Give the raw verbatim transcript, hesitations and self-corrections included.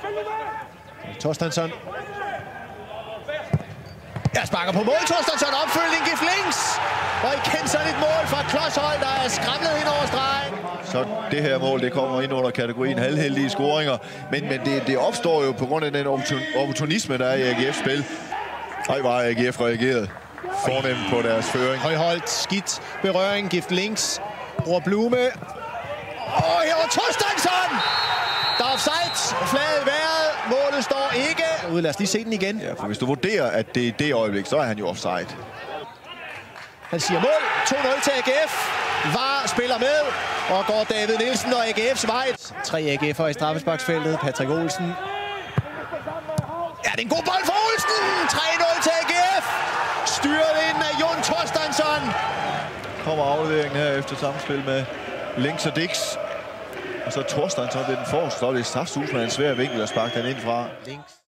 Torstensson. Jeg sparker på mål. Torstensson, opfølgning, Gift Links. Og igen sådan et mål fra Klodshøj, der er skramlet ind over stregen. Så det her mål, det kommer ind under kategorien halvheldige scoringer. Men, men det, det opstår jo på grund af den opportunisme, der er i A G F's spil. Høj var A G F reageret fornemt på deres føring. Højholdt, skidt berøring, Gift Links. Bruger Blume. Og her var Torstensson! Der er offside. Flaget i vejret. Målet står ikke. Ude, lad os lige se den igen. Ja, for hvis du vurderer, at det er det øjeblik, så er han jo offside. Han siger mål. to nul til A G F. VAR spiller med. Og går David Nielsen og A G F's vej. Tre A G F'er i straffesparksfeltet. Patrick Olsen. Ja, det er en god bold for Olsen. tre nul til A G F. Styret ind af Jon Torstensson. Kommer afleveringen her efter samspil med Links og Dix. Og så Torstensson ved den forreste, så er det strafsus med en svær vinkel at sparke den ind fra. Links.